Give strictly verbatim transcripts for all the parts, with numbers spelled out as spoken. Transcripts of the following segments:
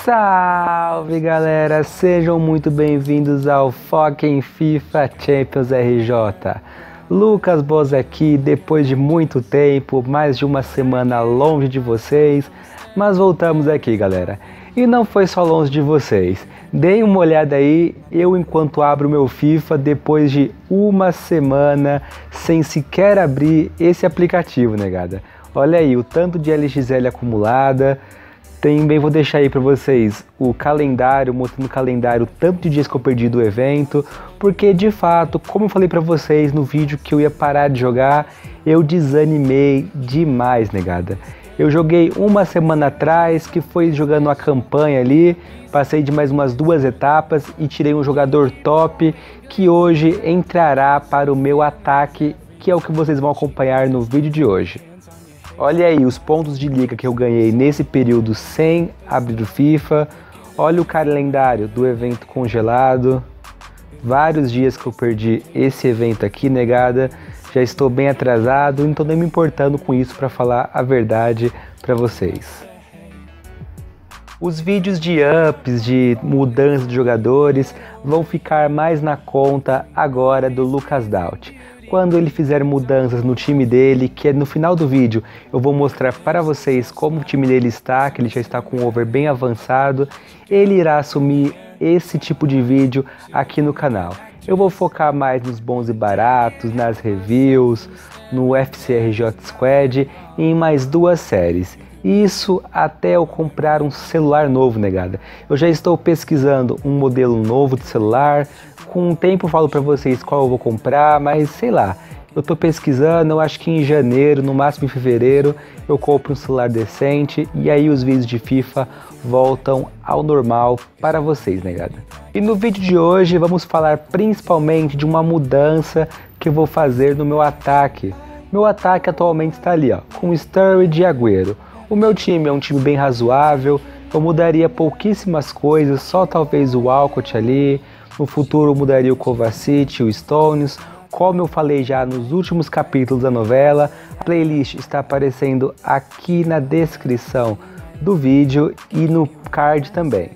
Salve galera, sejam muito bem-vindos ao Fucking FIFA Champions R J. Lucas Boz aqui, depois de muito tempo, mais de uma semana longe de vocês, mas voltamos aqui galera. E não foi só longe de vocês, deem uma olhada aí, eu enquanto abro meu FIFA depois de uma semana sem sequer abrir esse aplicativo, negada. Olha aí o tanto de L X L acumulada. Também vou deixar aí para vocês o calendário, mostrando o calendário, o tanto de dias que eu perdi do evento, porque de fato, como eu falei para vocês no vídeo que eu ia parar de jogar, eu desanimei demais, negada. Eu joguei uma semana atrás, que foi jogando a campanha ali, passei de mais umas duas etapas e tirei um jogador top, que hoje entrará para o meu ataque, que é o que vocês vão acompanhar no vídeo de hoje. Olha aí os pontos de liga que eu ganhei nesse período sem abrir o FIFA. Olha o calendário do evento congelado. Vários dias que eu perdi esse evento aqui, negada. Já estou bem atrasado, não estou nem me importando com isso para falar a verdade para vocês. Os vídeos de ups, de mudança de jogadores, vão ficar mais na conta agora do Lucas Daut. Quando ele fizer mudanças no time dele, que é no final do vídeo, eu vou mostrar para vocês como o time dele está, que ele já está com um over bem avançado, ele irá assumir esse tipo de vídeo aqui no canal. Eu vou focar mais nos bons e baratos, nas reviews, no F C R J Squad e em mais duas séries. Isso até eu comprar um celular novo, negada. Eu já estou pesquisando um modelo novo de celular. Com o tempo eu falo para vocês qual eu vou comprar, mas sei lá. Eu estou pesquisando, eu acho que em janeiro, no máximo em fevereiro, eu compro um celular decente e aí os vídeos de FIFA voltam ao normal para vocês, negada. E no vídeo de hoje vamos falar principalmente de uma mudança que eu vou fazer no meu ataque. Meu ataque atualmente está ali, ó, com Sturridge e Agüero. O meu time é um time bem razoável, eu mudaria pouquíssimas coisas, só talvez o Walcott ali, no futuro eu mudaria o Kovacic, o Stones, como eu falei já nos últimos capítulos da novela, a playlist está aparecendo aqui na descrição do vídeo e no card também.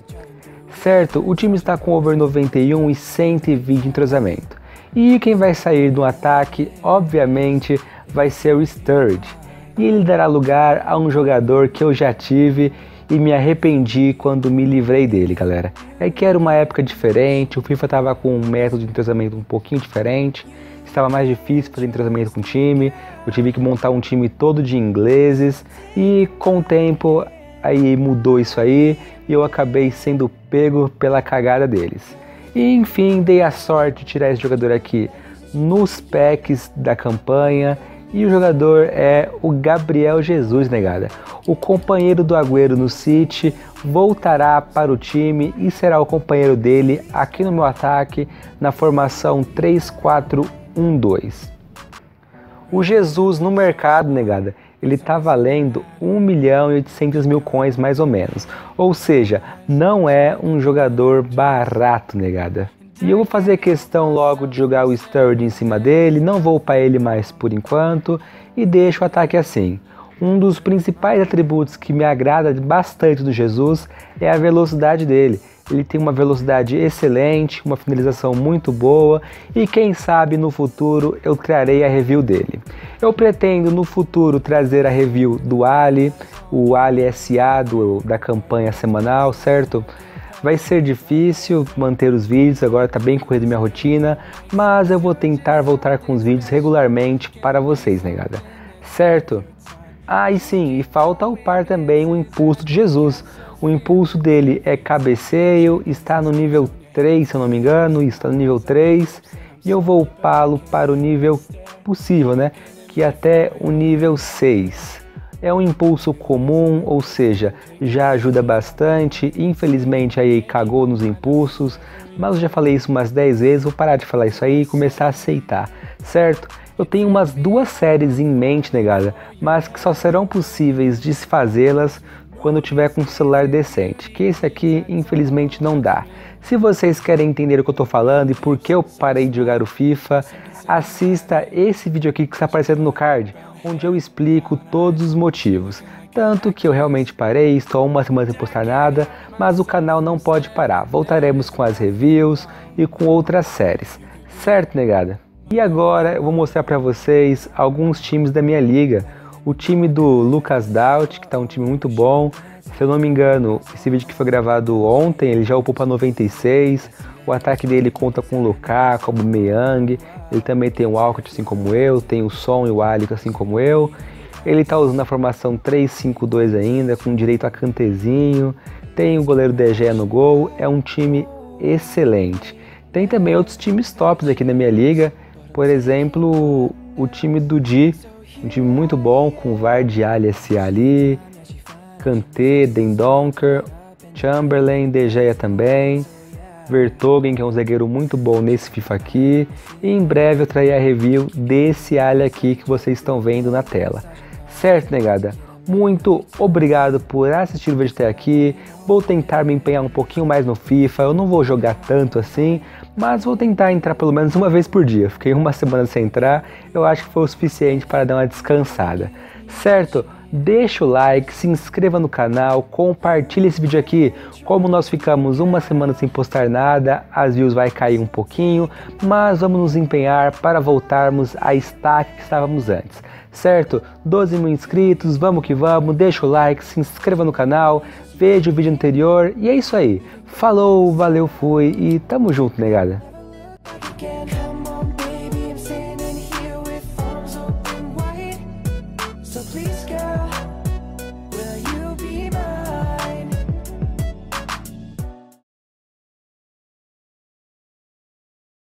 Certo, o time está com over noventa e um e cento e vinte de entrosamento. E quem vai sair do ataque, obviamente, vai ser o Sturridge. E ele dará lugar a um jogador que eu já tive e me arrependi quando me livrei dele, galera. É que era uma época diferente, o FIFA estava com um método de entrosamento um pouquinho diferente, estava mais difícil fazer entrosamento com o time, eu tive que montar um time todo de ingleses e com o tempo aí mudou isso aí e eu acabei sendo pego pela cagada deles. E enfim, dei a sorte de tirar esse jogador aqui nos packs da campanha. E o jogador é o Gabriel Jesus, negada. O companheiro do Agüero no City voltará para o time e será o companheiro dele aqui no meu ataque na formação três quatro um dois. O Jesus no mercado, negada, ele está valendo um milhão e oitocentos mil coins mais ou menos. Ou seja, não é um jogador barato, negada. E eu vou fazer questão logo de jogar o Sturridge em cima dele, não vou upar ele mais por enquanto e deixo o ataque assim. Um dos principais atributos que me agrada bastante do Jesus é a velocidade dele. Ele tem uma velocidade excelente, uma finalização muito boa e quem sabe no futuro eu trarei a review dele. Eu pretendo no futuro trazer a review do Ali, o Ali S A do, da campanha semanal, certo? Vai ser difícil manter os vídeos, agora está bem corrido minha rotina, mas eu vou tentar voltar com os vídeos regularmente para vocês, negada. Certo? Ah, e sim, e falta upar também o impulso de Jesus. O impulso dele é cabeceio, está no nível três, se eu não me engano, está no nível três, e eu vou upá-lo para o nível possível, né? Que é até o nível seis. É um impulso comum, ou seja, já ajuda bastante, infelizmente aí cagou nos impulsos, mas eu já falei isso umas dez vezes, vou parar de falar isso aí e começar a aceitar, certo? Eu tenho umas duas séries em mente, negada, mas que só serão possíveis de se fazê-las quando eu tiver com um celular decente, que esse aqui infelizmente não dá, Se vocês querem entender o que eu tô falando e por que eu parei de jogar o FIFA, assista esse vídeo aqui que está aparecendo no card, onde eu explico todos os motivos. Tanto que eu realmente parei, estou uma semana sem postar nada, mas o canal não pode parar. Voltaremos com as reviews e com outras séries. Certo, negada? E agora eu vou mostrar para vocês alguns times da minha liga. O time do Lucas Daut, que está um time muito bom. Se eu não me engano, esse vídeo que foi gravado ontem, ele já upou para noventa e seis. O ataque dele conta com o Lukaku, o Aubameyang. Ele também tem o Alcott, assim como eu. Tem o Son e o Alisson, assim como eu. Ele está usando a formação três cinco dois ainda, com direito a cantezinho. Tem o goleiro De Gea no gol. É um time excelente. Tem também outros times tops aqui na minha liga. Por exemplo, o time do Di. Um time muito bom, com Vardy, Alias ali, Kanté, Dendoncker, Chamberlain, De Gea também, Vertonghen, que é um zagueiro muito bom nesse FIFA aqui. E em breve eu trarei a review desse alho aqui que vocês estão vendo na tela. Certo, negada? Muito obrigado por assistir o vídeo até aqui. Vou tentar me empenhar um pouquinho mais no FIFA. Eu não vou jogar tanto assim, mas vou tentar entrar pelo menos uma vez por dia. Fiquei uma semana sem entrar, eu acho que foi o suficiente para dar uma descansada. Certo? Deixa o like, se inscreva no canal, compartilhe esse vídeo aqui. Como nós ficamos uma semana sem postar nada, as views vai cair um pouquinho, mas vamos nos empenhar para voltarmos à estaca que estávamos antes. Certo? doze mil inscritos, vamos que vamos, deixa o like, se inscreva no canal, veja o vídeo anterior e é isso aí. Falou, valeu, fui e tamo junto, negada.